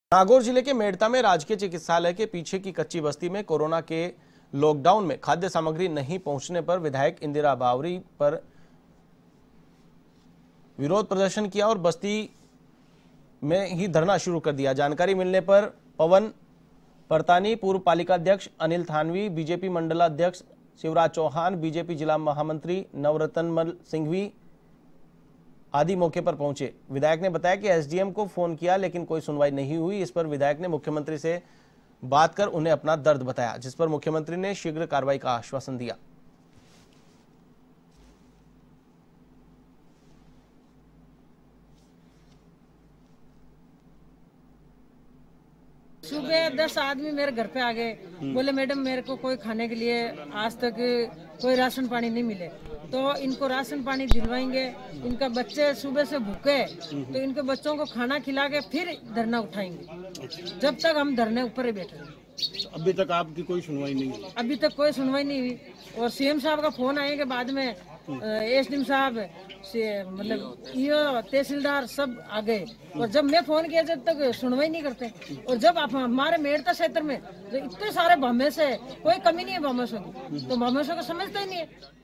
नागौर जिले के मेड़ता में राजकीय चिकित्सालय के पीछे की कच्ची बस्ती में कोरोना के लॉकडाउन में खाद्य सामग्री नहीं पहुंचने पर विधायक इंदिरा बावरी पर विरोध प्रदर्शन किया और बस्ती में ही धरना शुरू कर दिया। जानकारी मिलने पर पवन परतानी, पूर्व पालिका अध्यक्ष अनिल थानवी, बीजेपी मंडलाध्यक्ष शिवराज चौहान, बीजेपी जिला महामंत्री नवरत्नमल सिंघवी आदि मौके पर पहुंचे। विधायक ने बताया कि एसडीएम को फोन किया लेकिन कोई सुनवाई नहीं हुई। इस पर विधायक ने मुख्यमंत्री से बात कर उन्हें अपना दर्द बताया, जिस पर मुख्यमंत्री ने शीघ्र कार्रवाई का आश्वासन दिया। सुबह 10 आदमी मेरे घर पे आ गए, बोले मैडम मेरे को कोई खाने के लिए आज तक कोई राशन पानी नहीं मिले, तो इनको राशन पानी दिलवाएंगे। इनका बच्चे सुबह से भूखे, तो इनके बच्चों को खाना खिला के फिर धरना उठाएंगे। जब तक हम धरने ऊपर ही बैठे। अभी तक आपकी कोई सुनवाई नहीं हुई? अभी तक कोई सुनवाई नहीं हुई। और सीएम साहब का फोन आने के बाद में एसडीएम साहब से मतलब ये तहसीलदार सब आ गए, और जब मैं फोन किया जब तक सुनवाई नहीं करते। और जब आप हमारे मेड़ता क्षेत्र में इतने सारे भामेश है, कोई कमी नहीं है भामेशों की, तो भामेशों को समझता ही नहीं है।